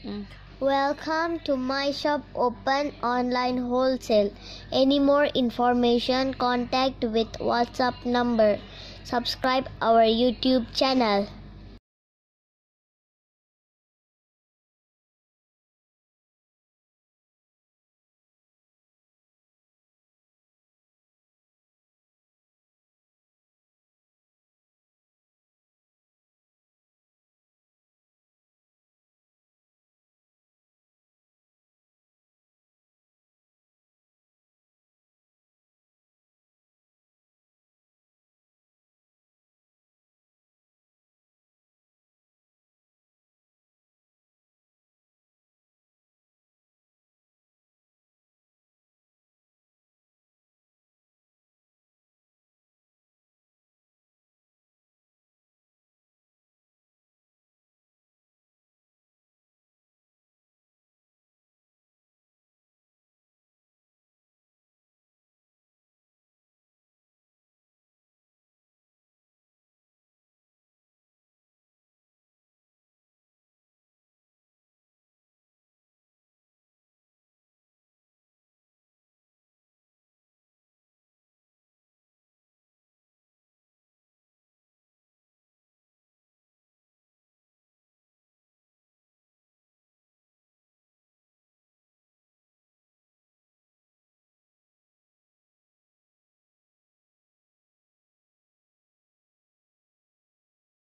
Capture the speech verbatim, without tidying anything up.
Mm. Welcome to my shop open online wholesale. Any more information, contact with WhatsApp number. Subscribe our YouTube channel.